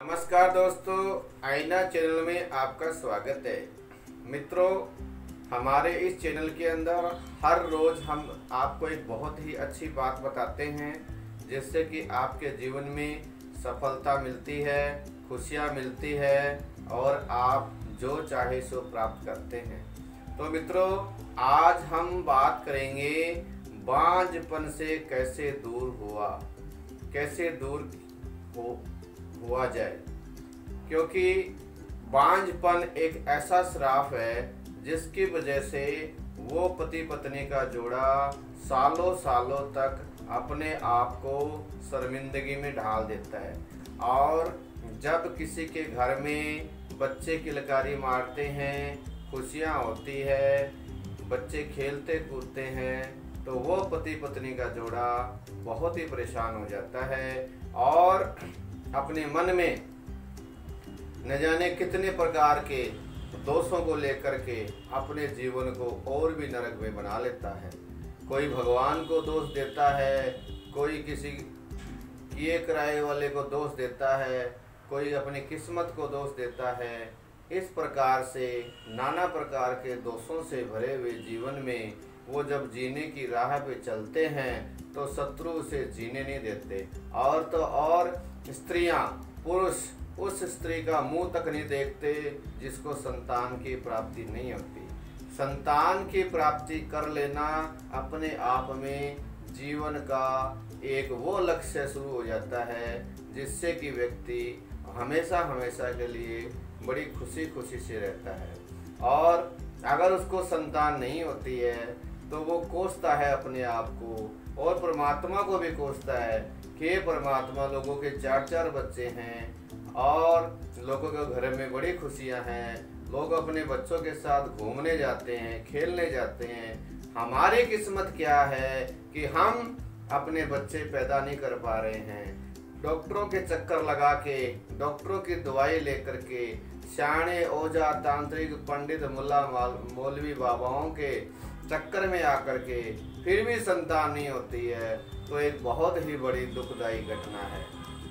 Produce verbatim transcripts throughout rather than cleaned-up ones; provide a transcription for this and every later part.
नमस्कार दोस्तों, आईना चैनल में आपका स्वागत है। मित्रों, हमारे इस चैनल के अंदर हर रोज़ हम आपको एक बहुत ही अच्छी बात बताते हैं जिससे कि आपके जीवन में सफलता मिलती है, खुशियाँ मिलती है और आप जो चाहे सो प्राप्त करते हैं। तो मित्रों, आज हम बात करेंगे बांझपन से कैसे दूर हुआ कैसे दूर हो हुआ जाए, क्योंकि बांझपन एक ऐसा श्राप है जिसकी वजह से वो पति पत्नी का जोड़ा सालों सालों तक अपने आप को शर्मिंदगी में ढाल देता है। और जब किसी के घर में बच्चे किलकारी मारते हैं, खुशियाँ होती है, बच्चे खेलते कूदते हैं, तो वो पति पत्नी का जोड़ा बहुत ही परेशान हो जाता है और अपने मन में न जाने कितने प्रकार के दोषों को लेकर के अपने जीवन को और भी नरक में बना लेता है। कोई भगवान को दोष देता है, कोई किसी किए कराए वाले को दोष देता है, कोई अपनी किस्मत को दोष देता है। इस प्रकार से नाना प्रकार के दोषों से भरे हुए जीवन में वो जब जीने की राह पे चलते हैं तो शत्रु उसे जीने नहीं देते। और तो और स्त्रियां, पुरुष उस स्त्री का मुंह तक नहीं देखते जिसको संतान की प्राप्ति नहीं होती। संतान की प्राप्ति कर लेना अपने आप में जीवन का एक वो लक्ष्य शुरू हो जाता है जिससे कि व्यक्ति हमेशा हमेशा के लिए बड़ी खुशी खुशी से रहता है। और अगर उसको संतान नहीं होती है तो वो कोसता है अपने आप को और परमात्मा को भी कोसता है कि परमात्मा, लोगों के चार चार बच्चे हैं और लोगों के घर में बड़ी खुशियां हैं, लोग अपने बच्चों के साथ घूमने जाते हैं, खेलने जाते हैं। हमारी किस्मत क्या है कि हम अपने बच्चे पैदा नहीं कर पा रहे हैं। डॉक्टरों के चक्कर लगा के, डॉक्टरों की दवाई लेकर के, शाणे ओझा तांत्रिक पंडित मुल्ला मौलवी बाबाओं के चक्कर में आकर के फिर भी संतान नहीं होती है, तो एक बहुत ही बड़ी दुखदायी घटना है।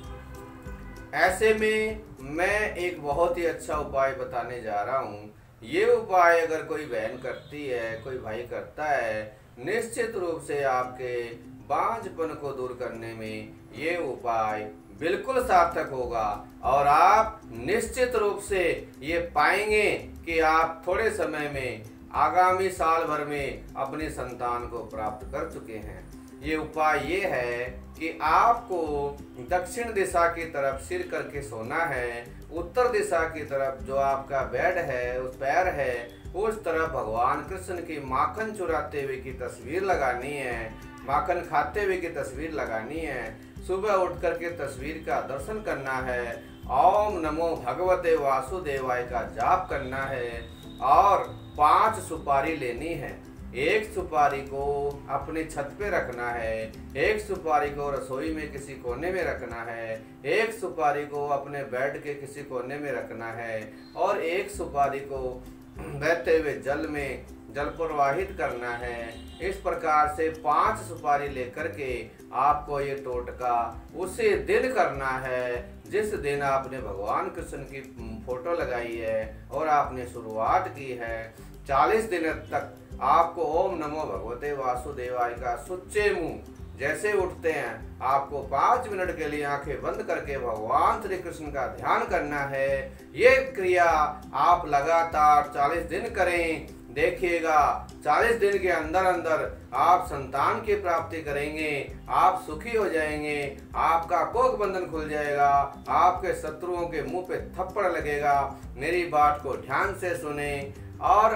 ऐसे में मैं एक बहुत ही अच्छा उपाय बताने जा रहा हूँ। ये उपाय अगर कोई बहन करती है, कोई भाई करता है, निश्चित रूप से आपके बांझपन को दूर करने में ये उपाय बिल्कुल सार्थक होगा और आप निश्चित रूप से ये पाएंगे कि आप थोड़े समय में, आगामी साल भर में अपनी संतान को प्राप्त कर चुके हैं। ये उपाय ये है कि आपको दक्षिण दिशा की तरफ सिर करके सोना है। उत्तर दिशा की तरफ जो आपका बेड है, उस पैर है, उस तरफ भगवान कृष्ण की माखन चुराते हुए की तस्वीर लगानी है, माखन खाते हुए की तस्वीर लगानी है। सुबह उठ करके तस्वीर का दर्शन करना है, ओम नमो भगवते वासुदेवाय का जाप करना है और पांच सुपारी लेनी है। एक सुपारी को अपने छत पे रखना है, एक सुपारी को रसोई में किसी कोने में रखना है, एक सुपारी को अपने बेड के किसी कोने में रखना है और एक सुपारी को बहते हुए जल में जल प्रवाहित करना है। इस प्रकार से पांच सुपारी लेकर के आपको ये टोटका उसी दिन करना है जिस दिन आपने भगवान कृष्ण की फोटो लगाई है और आपने शुरुआत की है। चालीस दिन तक आपको ओम नमो भगवते वासुदेवाय का सुच्चे मुंह जैसे उठते हैं, आपको पाँच मिनट के लिए आंखें बंद करके भगवान श्री कृष्ण का ध्यान करना है। ये क्रिया आप लगातार चालीस दिन करें। देखिएगा, चालीस दिन के अंदर अंदर आप संतान की प्राप्ति करेंगे, आप सुखी हो जाएंगे, आपका कोख बंधन खुल जाएगा, आपके शत्रुओं के मुंह पे थप्पड़ लगेगा। मेरी बात को ध्यान से सुने और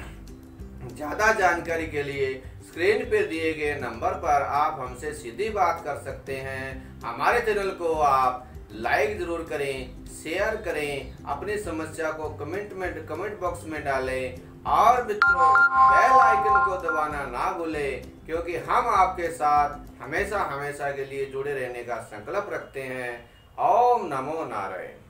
ज़्यादा जानकारी के लिए स्क्रीन पे दिए गए नंबर पर आप हमसे सीधी बात कर सकते हैं। हमारे चैनल को आप लाइक जरूर करें, शेयर करें, अपनी समस्या को कमेंट में कमेंट बॉक्स में डालें और मित्रों बेल आइकन को दबाना ना भूलें, क्योंकि हम आपके साथ हमेशा हमेशा के लिए जुड़े रहने का संकल्प रखते हैं। ओम नमो नारायण।